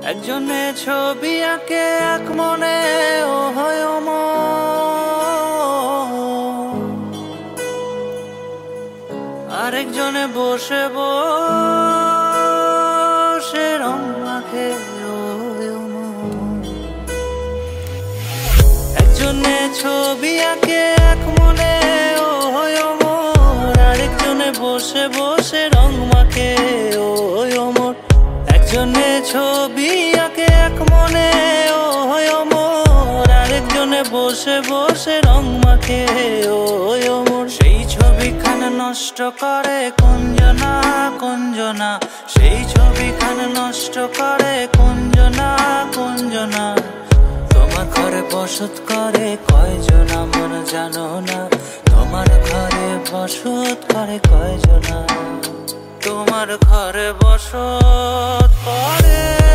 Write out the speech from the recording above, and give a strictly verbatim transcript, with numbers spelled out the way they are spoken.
একজনে ছবি আঁকে এক মনে ও হয় আরেকজনে বসে বসে রং মাখে ও একজনে ছবি আঁকে এক মনে ও হয় আরেকজনে বসে বসে রং মাখে ও অমর। একজনে ছবি আঁকে এক মনে ও হয় অমর আরেকজনে বসে বসে রং মাখে ও অমর। সেই ছবিখানা নষ্ট করে কুঞ্জনা কুঞ্জনা, সেই ছবিখানা নষ্ট করে কুঞ্জনা কুঞ্জনা। তোমার ঘরে বসত করে কয়জন আমার জানো না, তোমার ঘরে বসত করে কয়জনা, তোমার ঘরে বসত করে।